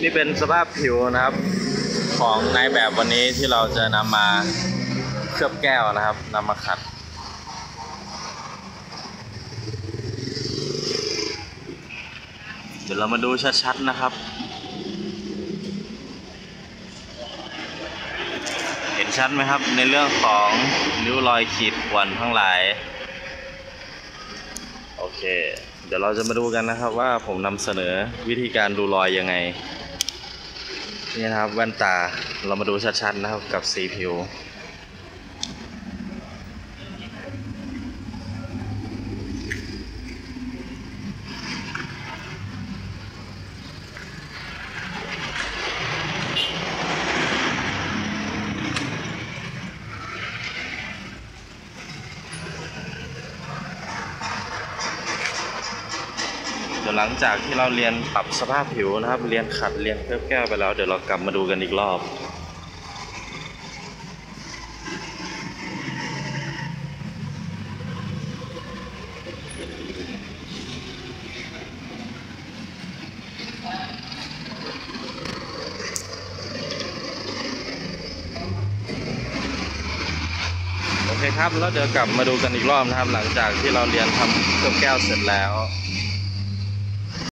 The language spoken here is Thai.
นี่เป็นสภาพผิวนะครับของนายแบบวันนี้ที่เราจะนำมาเคลือบแก้วนะครับนำมาขัดเดี๋ยวเรามาดูชัดๆนะครับเห็นชัดไหมครับในเรื่องของริ้วรอยขีดข่วนทั้งหลายโอเคเดี๋ยวเราจะมาดูกันนะครับว่าผมนำเสนอวิธีการดูรอยยังไงนี่นะครับแว่นตาเรามาดูชัดๆนะครับกับสีผิวเดี๋ยวหลังจากที่เราเรียนปรับสภาพผิวนะครับเรียนขัดเรียนเคลือบแก้วไปแล้วเดี๋ยวเรากลับมาดูกันอีกรอบโอเคครับแล้วเดี๋ยวกลับมาดูกันอีกรอบนะครับหลังจากที่เราเรียนทำเคลือบแก้วเสร็จแล้ว